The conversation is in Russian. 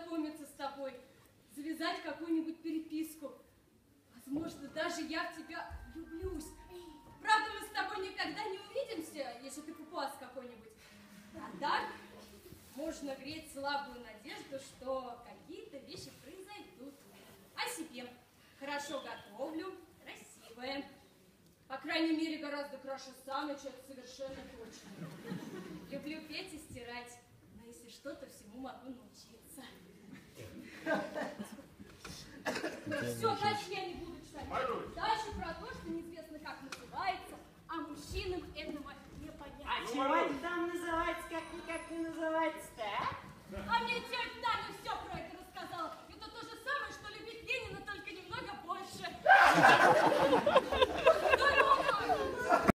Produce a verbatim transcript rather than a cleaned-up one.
познакомиться с тобой, завязать какую-нибудь переписку. Возможно, даже я в тебя влюблюсь. Правда, мы с тобой никогда не увидимся, если ты папуас какой-нибудь. А так можно греть слабую надежду, что какие-то вещи произойдут. О себе. Хорошо готовлю, красивая. По крайней мере, гораздо краше Саныча, это совершенно точно. Люблю петь и стирать, но если что-то, всему могу научиться. Все, дальше я не буду читать. Дальше про то, что неизвестно, как называется, а мужчинам этого не понятно. А чего это там называется, как-никак не называется-то, а? А мне тетя Таня все про это рассказала. Это то же самое, что любить Ленина, только немного больше.